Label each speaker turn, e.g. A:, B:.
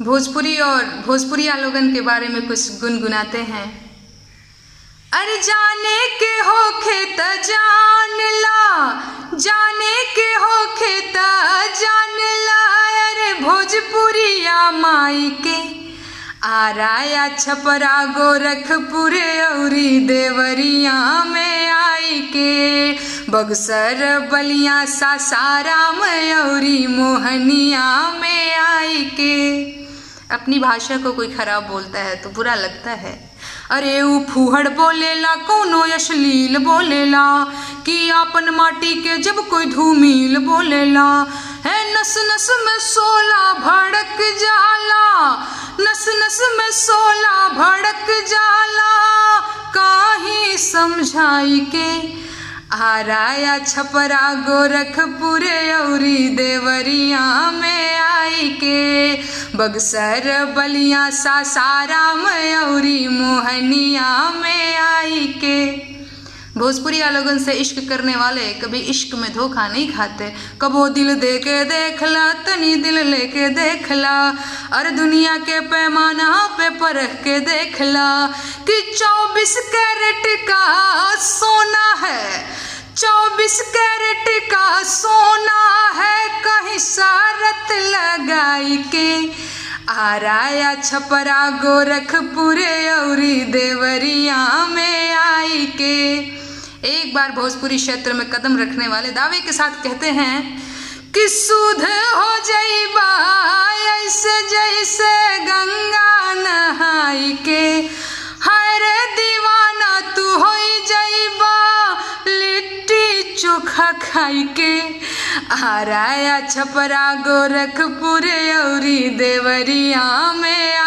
A: भोजपुरी और भोजपुरिया लोगन के बारे में कुछ गुनगुनाते हैं। अरे जाने के होखे त जान ला, जाने के होखे त जान ला, अरे भोजपुरिया माई के आराया छपरा गोरखपुर औरी देवरिया में आई के, बक्सर बलिया सासाराम औरी मोहनिया में आई के। अपनी भाषा को कोई खराब बोलता है तो बुरा लगता है। अरे ऊ फूहड़ बोलेला कोनो अश्लील बोलेला, कि आपन माटी के जब कोई धूमिल बोलेला, है नस नस में सोला भड़क जाला, नस नस में सोला भड़क जाला, काहीं समझाई के आराया छपरा गोरखपुर औरी देवरिया में आई के, बक्सर बलिया सासाराम औरी मोहनिया में आई के। भोजपुरिया लोगन से इश्क करने वाले कभी इश्क में धोखा नहीं खाते। कबो दिल दे के देखला, तनी दिल लेके देखला, और दुनिया के पैमाना पे परख के देखला कि 24 कैरेट का सोना है, 24 कैरेट का सोना है, कहीं शरत लगाई के आराया छपरा गोरखपुर औरी देवरिया में आई के। एक बार भोजपुरी क्षेत्र में कदम रखने वाले दावे के साथ कहते हैं कि शुद्ध हो जाइबा ऐसे जैसे गंगा नहाई के, हाय रे दीवाना तू हो जाइबा लिट्टी चोखा खाई के आराया छपरा गोरखपुर औरी देवरिया में